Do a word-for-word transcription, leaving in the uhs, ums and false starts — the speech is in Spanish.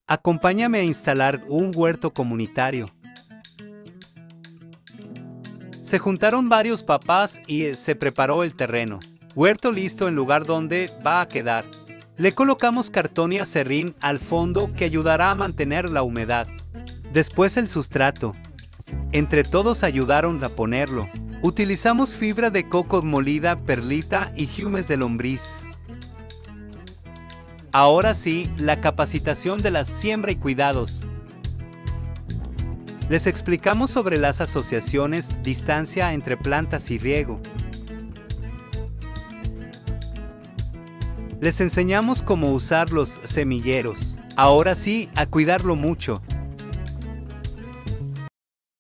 Acompáñame a instalar un huerto comunitario. Se juntaron varios papás y eh, se preparó el terreno. Huerto listo en lugar donde va a quedar. Le colocamos cartón y acerrín al fondo que ayudará a mantener la humedad. Después el sustrato. Entre todos ayudaron a ponerlo. Utilizamos fibra de coco molida, perlita y humus de lombriz. Ahora sí, la capacitación de la siembra y cuidados. Les explicamos sobre las asociaciones, distancia entre plantas y riego. Les enseñamos cómo usar los semilleros. Ahora sí, a cuidarlo mucho.